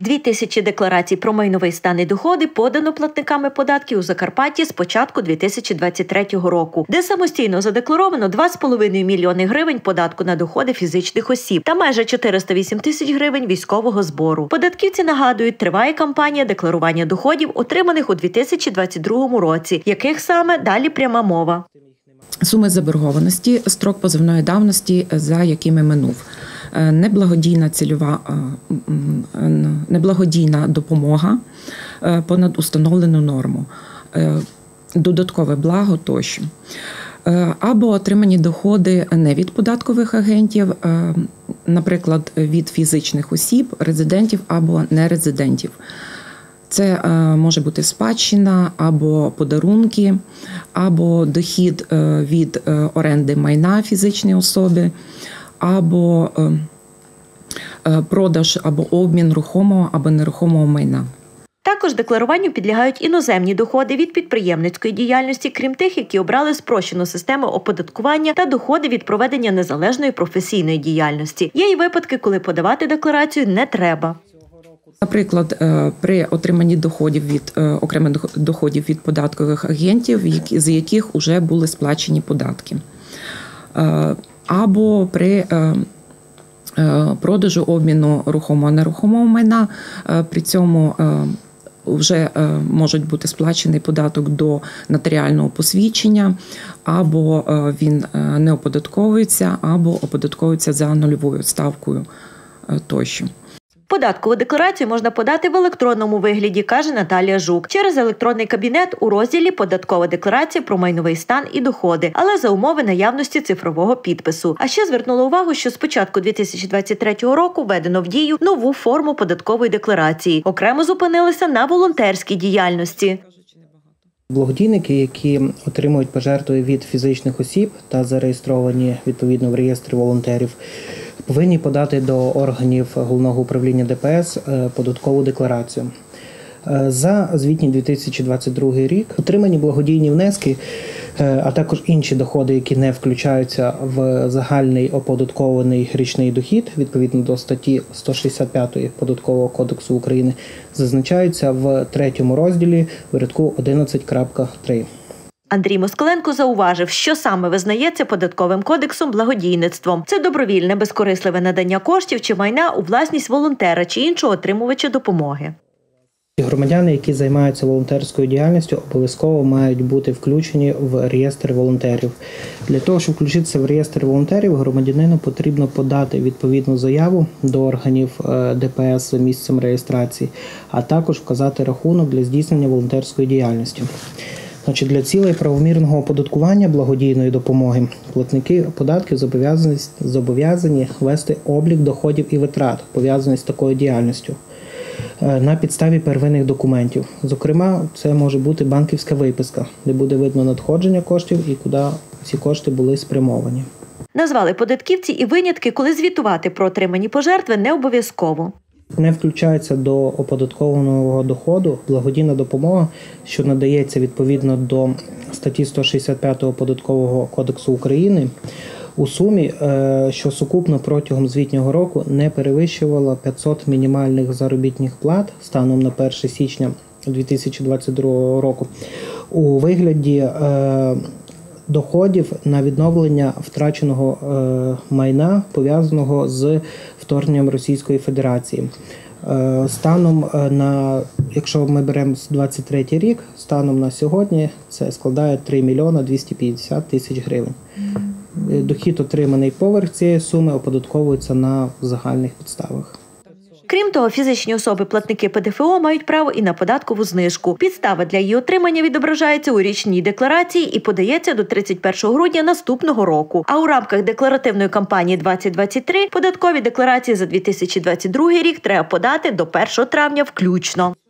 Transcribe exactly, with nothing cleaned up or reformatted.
Дві тисячі декларацій про майновий стан і доходи подано платниками податків у Закарпатті з початку дві тисячі двадцять третього року, де самостійно задекларовано два з половиною мільйони гривень податку на доходи фізичних осіб та майже чотириста вісім тисяч гривень військового збору. Податківці нагадують, триває кампанія декларування доходів, отриманих у дві тисячі двадцять другому році, яких саме далі пряма мова. Суми заборгованості, строк позовної давності, за якими минув. Неблагодійна цільова, неблагодійна допомога понад установлену норму, додаткове благо тощо. Або отримані доходи не від податкових агентів, наприклад, від фізичних осіб, резидентів або нерезидентів. Це може бути спадщина, або подарунки, або дохід від оренди майна фізичної особи, або продаж або обмін рухомого або нерухомого майна. Також декларуванню підлягають іноземні доходи від підприємницької діяльності, крім тих, які обрали спрощену систему оподаткування, та доходи від проведення незалежної професійної діяльності. Є й випадки, коли подавати декларацію не треба. Наприклад, при отриманні доходів від окремих доходів від податкових агентів, з яких вже були сплачені податки. Або при продажу обміну рухомого нерухомого майна, при цьому вже можуть бути сплачений податок до нотаріального посвідчення, або він не оподатковується, або оподатковується за нульовою ставкою тощо. Податкову декларацію можна подати в електронному вигляді, каже Наталія Жук, через електронний кабінет у розділі «Податкова декларація про майновий стан і доходи», але за умови наявності цифрового підпису. А ще звернула увагу, що з початку дві тисячі двадцять третього року введено в дію нову форму податкової декларації. Окремо зупинилися на волонтерській діяльності. Благодійники, які отримують пожертви від фізичних осіб та зареєстровані відповідно в реєстрі волонтерів, повинні подати до органів Головного управління Де Пе Ес податкову декларацію. За звітній дві тисячі двадцять другий рік отримані благодійні внески, а також інші доходи, які не включаються в загальний оподаткований річний дохід, відповідно до статті сто шістдесят п'ятої Податкового кодексу України, зазначаються в третьому розділі в рядку одинадцять крапка три. Андрій Москаленко зауважив, що саме визнається податковим кодексом благодійництвом. Це добровільне, безкорисливе надання коштів чи майна у власність волонтера чи іншого отримувача допомоги. Громадяни, які займаються волонтерською діяльністю, обов'язково мають бути включені в реєстр волонтерів. Для того, щоб включитися в реєстр волонтерів, громадянину потрібно подати відповідну заяву до органів Де Пе Ес за місцем реєстрації, а також вказати рахунок для здійснення волонтерської діяльності. Значить, для цілей правомірного оподаткування благодійної допомоги платники податків зобов'язані, зобов'язані вести облік доходів і витрат, пов'язаних з такою діяльністю, на підставі первинних документів. Зокрема, це може бути банківська виписка, де буде видно надходження коштів і куди ці кошти були спрямовані. Назвали податківці і винятки, коли звітувати про отримані пожертви не обов'язково. Не включається до оподаткованого доходу благодійна допомога, що надається відповідно до статті сто шістдесят п'ятої Податкового кодексу України, у сумі, що сукупно протягом звітнього року не перевищувала п'ятсот мінімальних заробітних плат станом на перше січня дві тисячі двадцять другого року у вигляді доходів на відновлення втраченого майна, пов'язаного з вторгненням Російської Федерації. Станом на, якщо ми беремо двадцять третій рік, станом на сьогодні це складає три мільйони двісті п'ятдесят тисяч гривень. Дохід, отриманий поверх цієї суми, оподатковується на загальних підставах. Крім того, фізичні особи-платники Пе Де Фе О мають право і на податкову знижку. Підстава для її отримання відображається у річній декларації і подається до тридцять першого грудня наступного року. А у рамках декларативної кампанії двадцять двадцять три податкові декларації за дві тисячі двадцять другий рік треба подати до першого травня включно.